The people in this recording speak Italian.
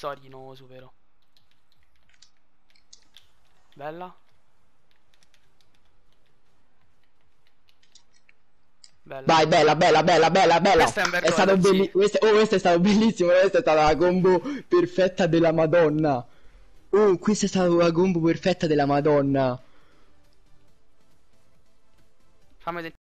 storia di nuovo supero. Bella. Bella. Vai, bella, bella, bella, bella, bella. Questo è un bel È stato gol, sì. questo è stato bellissimo. Questa è stata la combo perfetta della Madonna. Oh, questa è stata la combo perfetta della Madonna. Fammi vedere.